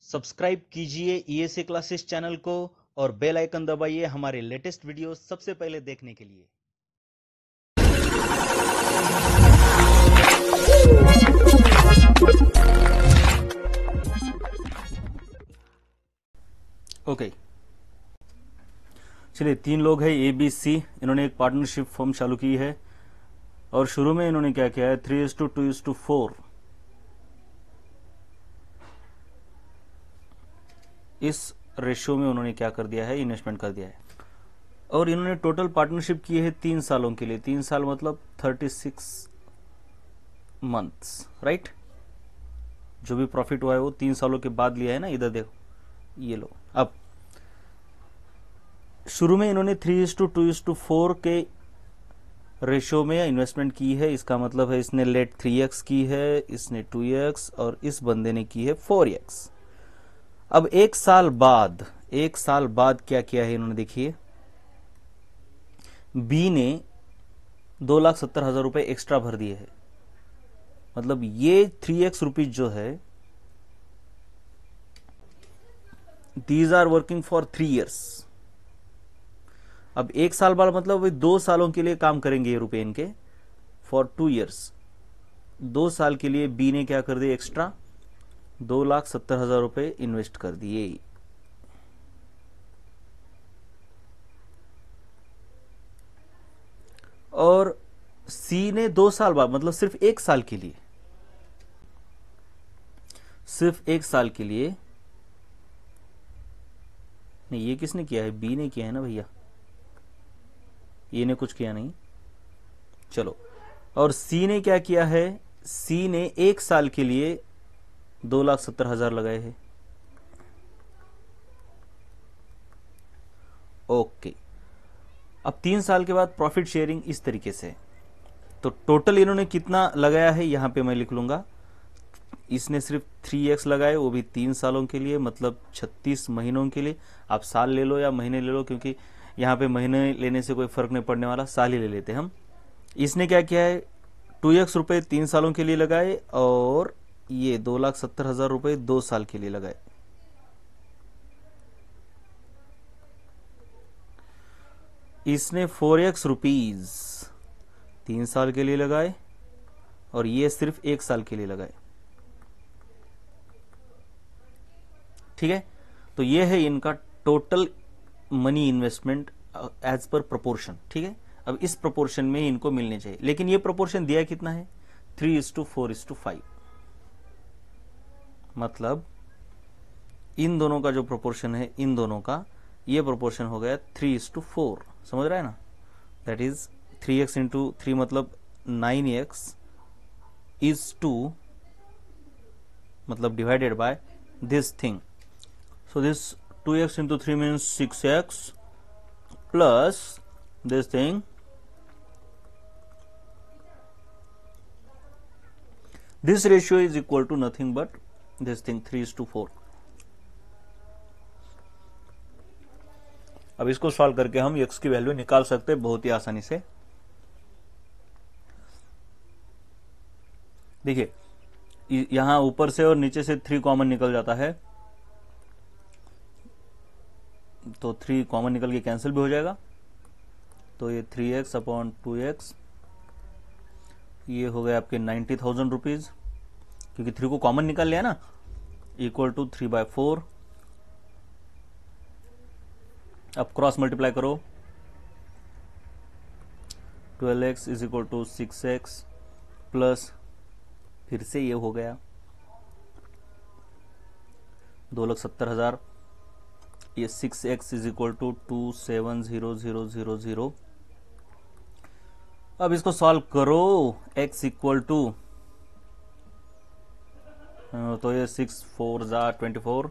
Subscribe कीजिए ESA classes channel को और बेल आइकन दबाइए हमारे लेटेस्ट वीडियो सबसे पहले देखने के लिए। ओके, चलिए तीन लोग हैं ए बी सी, इन्होंने एक पार्टनरशिप फर्म चालू की है और शुरू में इन्होंने क्या किया है 3:2:4 इस रेशियो में उन्होंने क्या कर दिया है, इन्वेस्टमेंट कर दिया है। और इन्होंने टोटल पार्टनरशिप की है 3 सालों के लिए। 3 साल मतलब 36 मंथ्स, राइट। जो भी प्रॉफिट हुआ है वो 3 सालों के बाद लिया है ना, इधर देखो ये लो। अब शुरू में इन्होंने 3:2:4 के रेशियो में इन्वेस्टमेंट की है। इसका मतलब है इसने लेट 3x की है, इसने 2x और इस बंदे ने की है 4x। अब एक साल बाद क्या किया है इन्होंने, देखिए बी ने 2,70,000 रुपए एक्स्ट्रा भर दिए हैं। मतलब ये 3x रुपीज जो है, these are working for 3 years। अब एक साल बाद मतलब वे 2 सालों के लिए काम करेंगे ये रुपए इनके, फॉर 2 years। 2 साल के लिए बी ने क्या कर दिया, एक्स्ट्रा 2,70,000 रुपए इन्वेस्ट कर दिए। और सी ने 2 साल बाद मतलब सिर्फ एक साल के लिए नहीं, ये किसने किया है, बी ने किया है ना भैया, ये ने कुछ किया नहीं। चलो, और सी ने क्या किया है, सी ने एक साल के लिए 2,70,000 लगाए हैं। ओके, अब 3 साल के बाद प्रॉफिट शेयरिंग इस तरीके से। तो टोटल इन्होंने कितना लगाया है यहां पे मैं लिख लूंगा। इसने सिर्फ 3x लगाए, वो भी 3 सालों के लिए, मतलब 36 महीनों के लिए। आप साल ले लो या महीने ले लो, क्योंकि यहाँ पे महीने लेने से कोई फर्क नहीं पड़ने वाला, साल ही ले लेते हम। इसने क्या किया है, 2x रुपए 3 सालों के लिए लगाए और ये 2,70,000 रुपए 2 साल के लिए लगाए। इसने 4x रुपीज 3 साल के लिए लगाए और ये सिर्फ 1 साल के लिए लगाए। ठीक है, तो ये है इनका total money investment as per proportion. ठीक है, अब इस प्रोपोर्शन में इनको मिलने चाहिए, लेकिन ये प्रोपोर्शन दिया कितना है, 3:4:5। मतलब इन दोनों का जो प्रोपोर्शन है, इन दोनों का ये प्रोपोर्शन हो गया 3:4। समझ रहा है ना, दैट इज 3x इंटू 3 मतलब 9x इज टू मतलब divided by this thing. So this 2x into 3 means 6x plus this thing this ratio is equal to nothing but this thing 3:4। अब इसको सॉल्व करके हम x की value निकाल सकते हैं बहुत ही आसानी से। देखिए यहां ऊपर से और नीचे से 3 कॉमन निकल जाता है, तो 3 कॉमन निकल के कैंसिल भी हो जाएगा। तो ये 3x अपॉन 2x ये हो गया आपके 90,000 रुपीज, क्योंकि 3 को कॉमन निकाल लिया ना, इक्वल टू 3/4। अब क्रॉस मल्टीप्लाई करो, 12x is equal to 6x plus फिर से ये हो गया 2,70,000। ये 6x इज इक्वल टू 2,700,000। अब इसको सॉल्व करो, x इक्वल टू तो ये 6×4=24,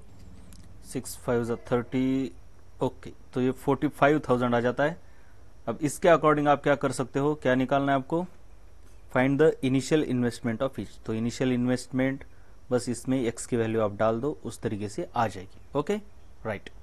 6×5=30। ओके, तो ये 45,000 आ जाता है। अब इसके अकॉर्डिंग आप क्या कर सकते हो, क्या निकालना है आपको, find the initial investment of each. तो इनिशियल इन्वेस्टमेंट बस इसमें x की वैल्यू आप डाल दो, उस तरीके से आ जाएगी। Okay, right.